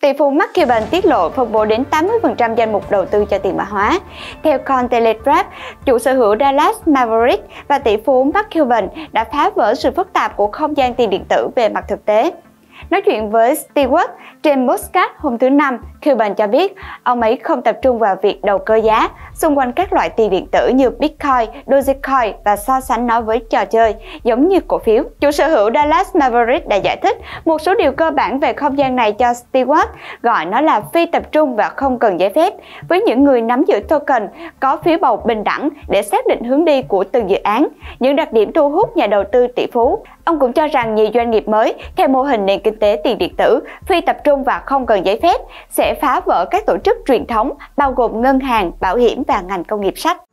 Tỷ phú Mark Cuban tiết lộ phân bố đến 80% danh mục đầu tư cho tiền mã hóa. Theo Cointelegraph, chủ sở hữu Dallas Mavericks và tỷ phú Mark Cuban đã phá vỡ sự phức tạp của không gian tiền điện tử về mặt thực tế. Nói chuyện với Stewart trên podcast hôm thứ Năm, Cuban cho biết ông ấy không tập trung vào việc đầu cơ giá xung quanh các loại tiền điện tử như Bitcoin, Dogecoin và so sánh nó với trò chơi giống như cổ phiếu. Chủ sở hữu Dallas Mavericks đã giải thích một số điều cơ bản về không gian này cho Stewart, gọi nó là phi tập trung và không cần giấy phép, với những người nắm giữ token có phiếu bầu bình đẳng để xác định hướng đi của từng dự án, những đặc điểm thu hút nhà đầu tư tỷ phú. Ông cũng cho rằng nhiều doanh nghiệp mới theo mô hình nền kinh tế tiền điện tử, phi tập trung và không cần giấy phép sẽ phá vỡ các tổ chức truyền thống bao gồm ngân hàng, bảo hiểm và ngành công nghiệp sách.